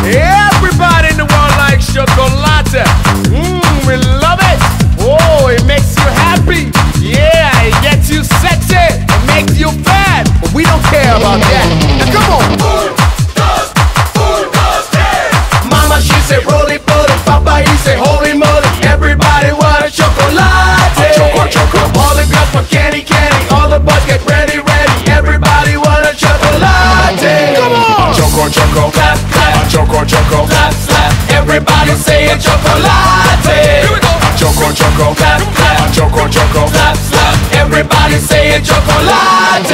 Everybody in the world likes chocolate. We love it. Oh, it makes you happy. Yeah, it gets you sexy. It makes you fat. But we don't care about that. Now come on. Mama, she said roly poly. Papa, he said holy moly. Everybody want a chocolate. Choco. All the girls want candy. All the boys get ready. Everybody want a chocolate. Come on. Choco. Clap. Choco. Clap. Everybody say a chocolate. Here we go. Choco. Clap. Choco. Clap. Everybody say a chocolate.